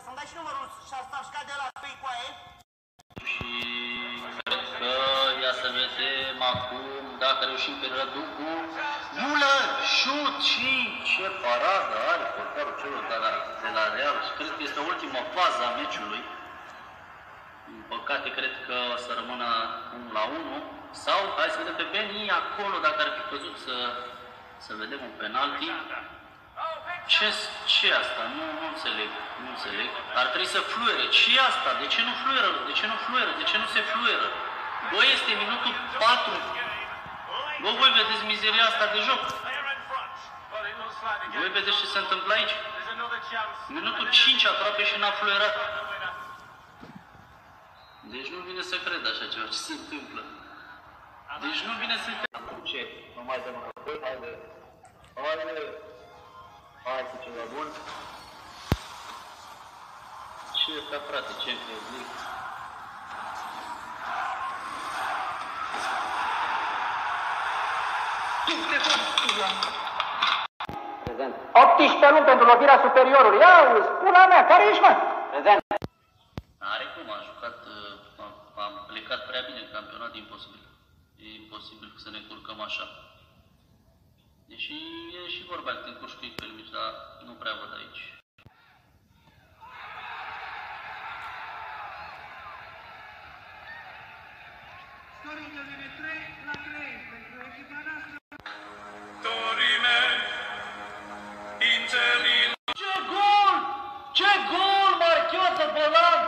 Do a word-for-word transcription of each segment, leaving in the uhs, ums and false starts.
să-mi dai și numărul șastașca de la spui cu aia. Și cred că ia să vedem acum dacă reușim pe Răducu. Muller, șut și ce paradă are portarul celor de la, de la Real. Și cred că este ultima fază a meciului. Din păcate, cred că o să rămână unu la unu. Sau, hai să vedem pe Beni acolo, dacă ar fi căzut să, să vedem un penalti. Ce, ce asta? Nu, nu înțeleg, nu înțeleg. Ar trebui să fluiere. Ce e asta? De ce nu fluieră? De ce nu fluieră? De ce nu se fluieră? Bă, este minutul patru. Bă, voi vedeți mizeria asta de joc. Voi vedeți ce se întâmplă aici. Minutul cinci aproape și n-a fluierat. Deci nu vine să cred așa ceva. Ce se întâmplă? Deci nu vine să cred. Acum ce? Nu mai dăm înapoi? Haide. Haide. Hai cu ceva bun. Ce e asta, frate? Champions League? Prezent. optsprezece luni pentru lovirea superiorului. Ia uzi, pula mea, care ești, mă? Prezent. Are cum, a jucat, am plecat prea bine în campionat, e imposibil. E imposibil să ne curcăm așa. Deși e și vorba că te încurci cu ei pe mici, dar nu prea văd aici. Storică vine trei la trei pentru echipa noastră. Dorime, Interil. Ce gol! Ce gol marchează Bălan!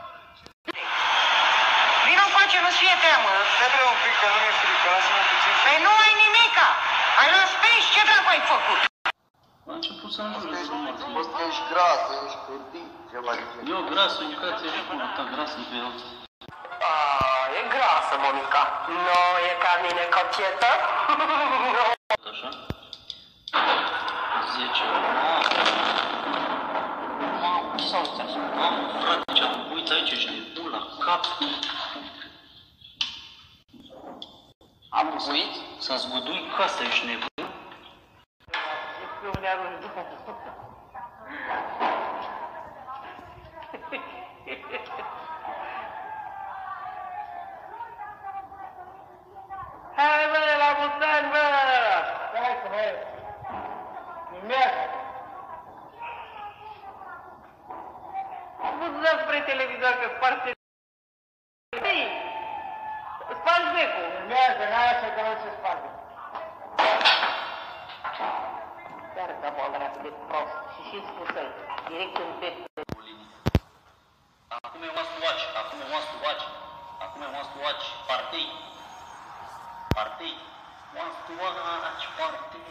Vino încoace, nu-ți fie teamă. Trebuie un pic, că nu mi-e frică, lasă-mă puțin. Păi nu ai nimica. Ai luat space, ce dracu ai făcut? A început să înjure să mă Bă, că ești gras, ești curtit, ceva de genul. Eu gras, uitați, ești bună, ta gras în pe el. Ah, e grasă, Monica. Nu e ca mine cochetă. Așa? zece. Mamă, sau stai așa? Mamă, frate, ce-am uite aici, ești nebun la cap. Am buit să-mi zgudui casa, ești nebun. Eu ne arunc. Hai, bă, la mulți ani, bă! Hai, să mai merg! Nu dați spre televizor că sparte... Hei! Spargi becul! Merge, n-ai așa că nu se sparge. Chiar că bolă de prost și și spusă-i, direct în bec. Acum e wants to watch, acum e wants to watch, acum e wants to watch, partei, partei, wants to watch, partei,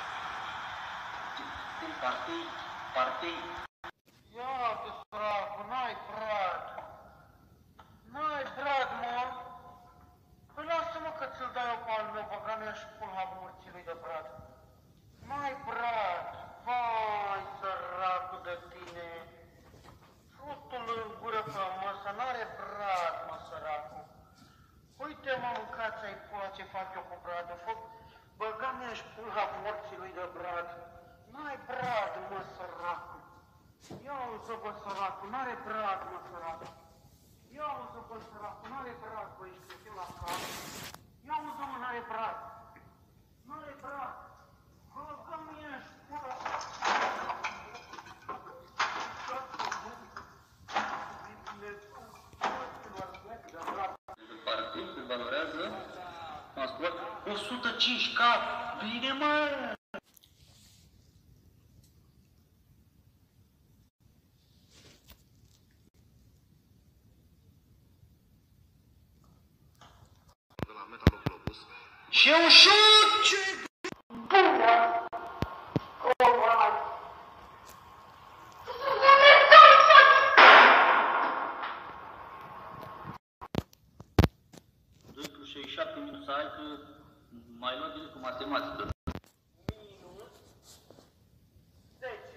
partei, partei. Ia-te, săracu, n-ai brad. N-ai brad, mă. Păi lasă-mă că ți-l dai eu pe al meu, băga mea și pula morții lui de brad. N-ai brad. Vai, săracu de tine. Fustul în gură pe măsă, n-are brad, mă, săracu. Uite, mă, mâncați-ai pula ce fac eu cu bradul. Băga mea și pula morții lui de brad. N-ai brad, mă, săracu. Ia uzi, bă, săracu, n-are brad, mă, săracu. Ia uzi, bă, săracu, n-are brad, bă, ești cretin la cap. Ia uzi, mă, n-are brad. N-are brad. Băga mea și pula... Partei se valorează, am spus, o sută cinci K, bine, mă! Și un șut! Ce Bună! Covad! doi plus șaizeci și șapte minus ai că mai luat direct cu matematică. Minus zece.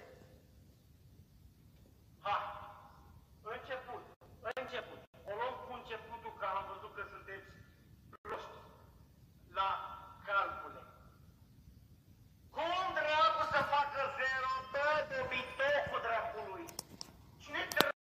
Ha! Început! Început! O luăm cu începutul, că am văzut că sunteți proști la calcule. Cum dracu să facă zero, bă, de bitocul dracului? Cine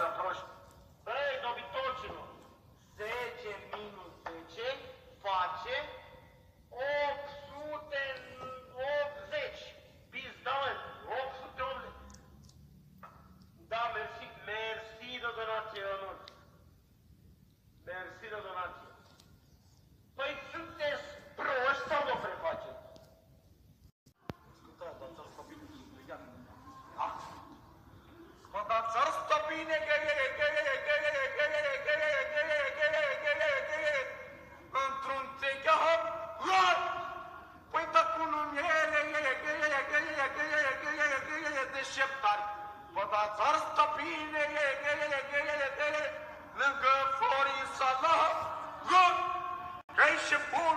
mă, proști. Băi, dobitocilor, zece minus zece face opt sute optzeci. Pizdal, opt sute optzeci. Da, mersi, mersi de donație, Ionuț. Mersi de donație. Păi sunteți proști sau nu prefaceți? Ascultă, dar ți-ar sta bine, imediat. Da? Bă, dar ți-ar sta bine, într-un țegeam, păi da cu numele, deșteptari. Bă, dar ți-ar sta bine, lângă Florin Salah, că-i și bun.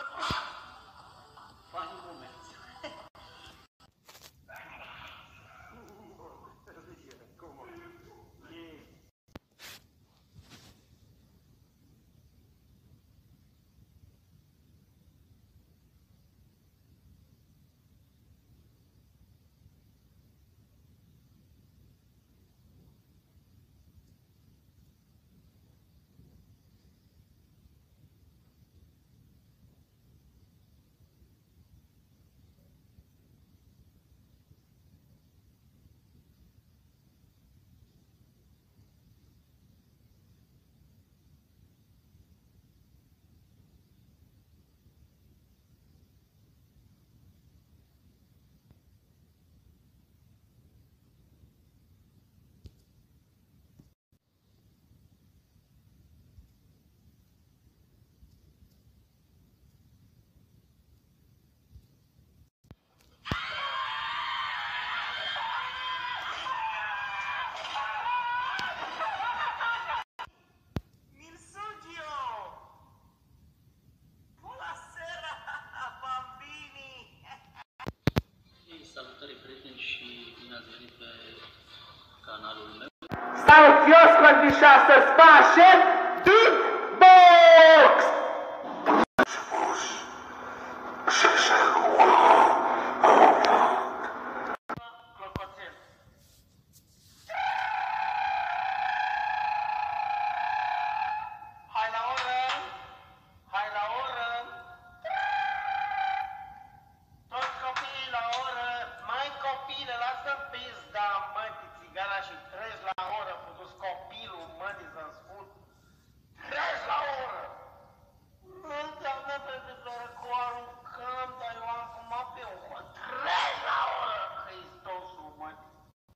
Funny moment. Sau chioscul de șase spașe, din box! Clopoțel. Hai la oră! Hai la oră! Toți copiii la oră! Mai copiile, lasă pizda, măi, țigara și treci la oră, putut copilul, mătii să-mi spun. Treci la oră! Nu înseamnă profesoră că o aruncăm, dar eu am fumat pe o mă. Treci la oră, Hristosul, mătii.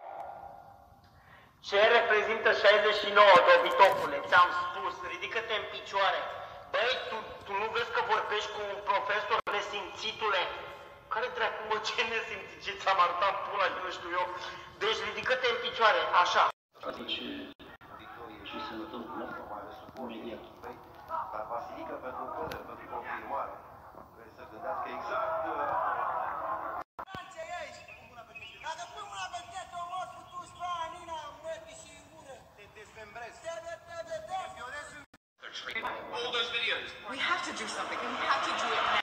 Ce reprezintă șaizeci și nouă, dobitocule? Ți-am spus, ridică-te în picioare. Băi, tu, tu nu vezi că vorbești cu un profesor nesimțitule? Care dracu, mă, ce nesimțit, ce ți-am arătat pula, nu știu eu. Deci ridică-te în picioare, așa. Atunci, ce se întâmplă? Imediat. Dar Vasilica pentru încredere, pentru confirmare. Trebuie să gândească exact... Dacă pui mâna pe tete, o mor cu tu spra, Nina, mătii și ură. Te desmembrezi. Te desmembrezi. All those videos. We have to do something, and we have to do it now.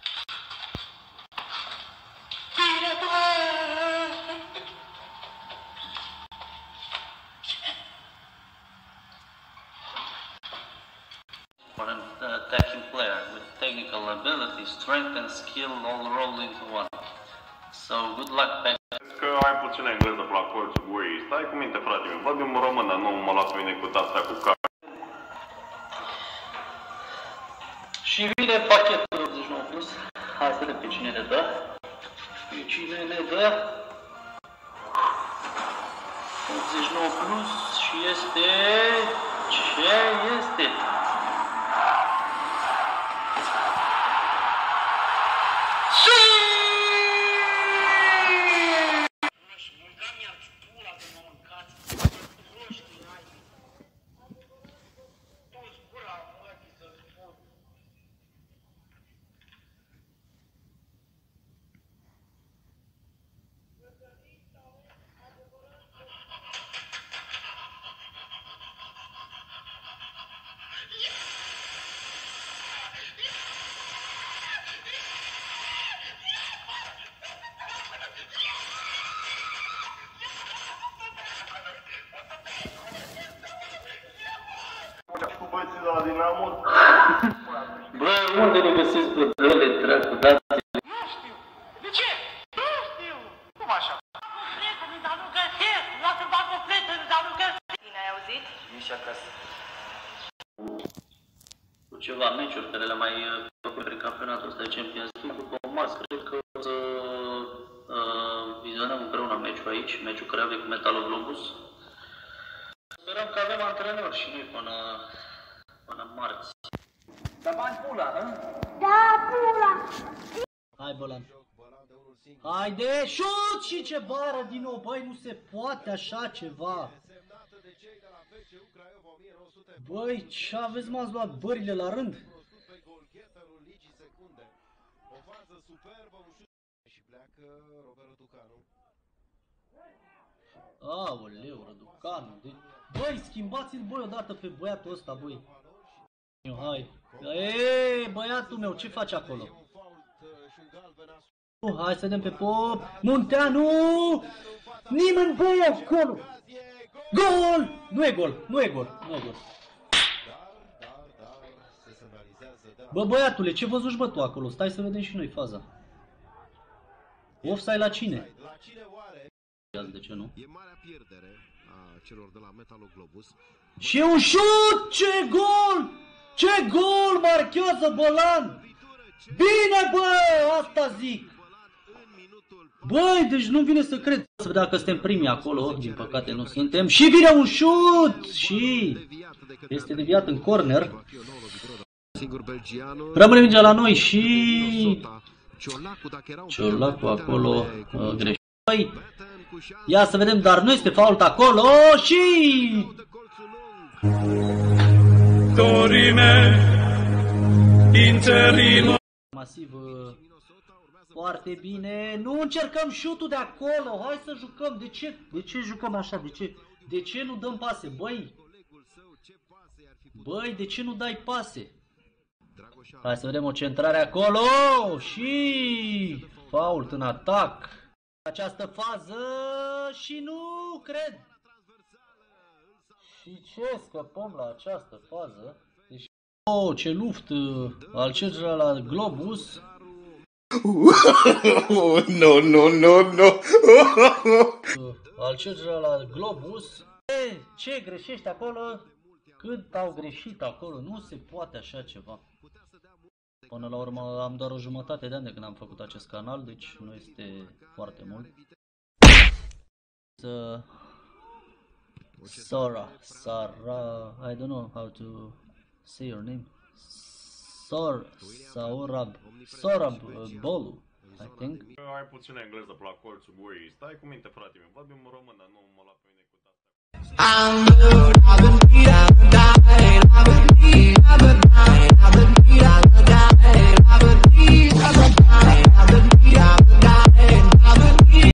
For an attacking player with technical ability, strength and skill all rolled into one. So good luck, Pac. Că ai puțin engleză pe la colțul gurii. Stai cu minte, frate meu. Văd în român, dar nu mă las pe mine cu astea cu cap. Și vine pachetul optzeci și nouă plus. Hai să vedem pe cine ne dă. Pe cine ne dă. optzeci și nouă plus și este... Ce este? folosiți pădrele, dracu, dați-le. Nu știu. De ce? Nu știu. Cum așa? Prieteni, dar nu găsesc. Lasă-l bag pe prieteni, dar nu găsesc. Bine, ai auzit? Nici acasă. Cu ceva meciuri care le-am mai făcut prin campionatul ăsta de Champions League, după un mas, cred că o să uh, vizionăm împreună meciul aici, meciul Craiovei cu Metaloglobus. Sperăm că avem antrenori și noi până, până marți. Da bani pula, hă? Da, pula! Hai, Bălan. Haide, șut și ce bară din nou, băi, nu se poate așa ceva. Băi, ce aveți, m-ați luat bările la rând? Aoleu, Răducanu. De... Băi, schimbați-l, băi, odată pe băiatul ăsta, băi. Hai. Eee, băiatul meu, ce faci acolo? Hai să vedem pe Pop. Munteanu! Nimeni, băi, acolo! Gol! Nu e gol, nu e gol, nu e gol. Bă, băiatule, ce văzuși, bă, tu acolo? Stai să vedem și noi faza. Offside la cine? De ce nu? E marea pierdere a celor de la Metaloglobus. Și e un șut! Ce gol! Ce gol marchează Bălan! Bine, bă! Asta zic! Băi, deci nu vine să cred. Să vedem dacă suntem primii acolo. Din păcate nu suntem. Și vine un șut! Și este deviat în corner. Rămâne mingea la noi și... Ciolacu acolo uh, greșit. Băi, ia să vedem, dar nu este fault acolo și... Dorime, interino. Masiv, foarte bine. Nu încercăm șutul de acolo. Hai să jucăm. De ce? De ce jucăm așa? De ce? De ce nu dăm pase? Băi! Băi, de ce nu dai pase? Hai să vedem o centrare acolo și... Fault în atac. Această fază și nu cred. Și ce scăpăm la această fază? Deci, oh, ce luft al celor la Globus. No, no, no, no. Al celor la Globus. E, ce greșești acolo? Cât au greșit acolo? Nu se poate așa ceva. Până la urmă am doar o jumătate de ani de când am făcut acest canal, deci nu este foarte mult. So, Sora, Sara, I don't know how to say your name. Sor, Saurab, Sorab uh, Bolu, I think. Ai puțin engleză pe la colțul gurii. Stai cu minte, frate meu. Vorbim în română, nu mă la pe mine cu asta.